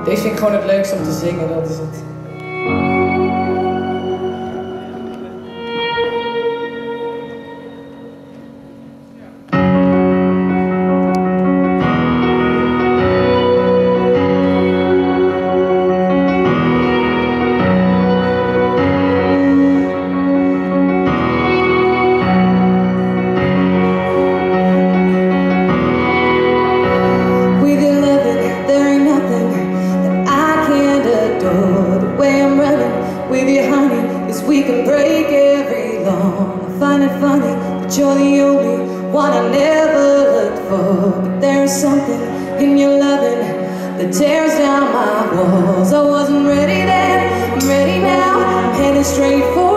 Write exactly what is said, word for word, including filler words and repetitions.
Deze vind ik gewoon het leukste om te zingen, dat is het. With you, honey, is we can break every law. I find it funny that you're the only one I never looked for. But there's something in your loving that tears down my walls. I wasn't ready then, I'm ready now. I'm heading straight for